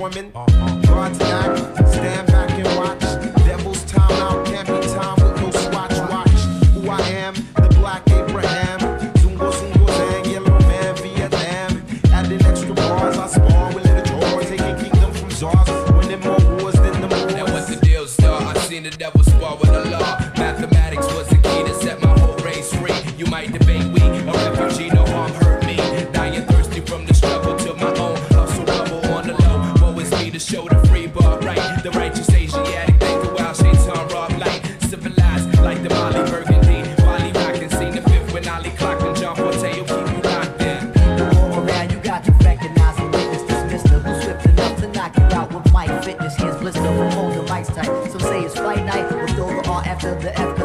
women. Guards and act, stand back and watch. Devil's time out, can't be time with no swatch. Watch who I am, the black Abraham. Zungo, Zungo, Zang, yellow man, Vietnam. Adding extra bars, I spawn with little drawers. Taking kingdom from czars, winning more wars than the Moors. Now what's the deal, star? I seen the devil spar with the law. Mathematics was the key to set my whole race free. You might debate we, a refugee, no harm hurt me. Dying thirsty from the struggle to my own hustle bubble on the low. Woe is me to show the free bar right. The righteous Asiatic, think the wild shaitan rob light. Civilized like the Molly Burgundy. Wally rockin', seen the fifth when Ali clocked and John Forte will keep you locked in. All around, you got to recognize the witness, this mister who's swift enough to knock you out with mic fitness. Here's blister from holding mics tight. Some say it's fight night, but throw the R after the F.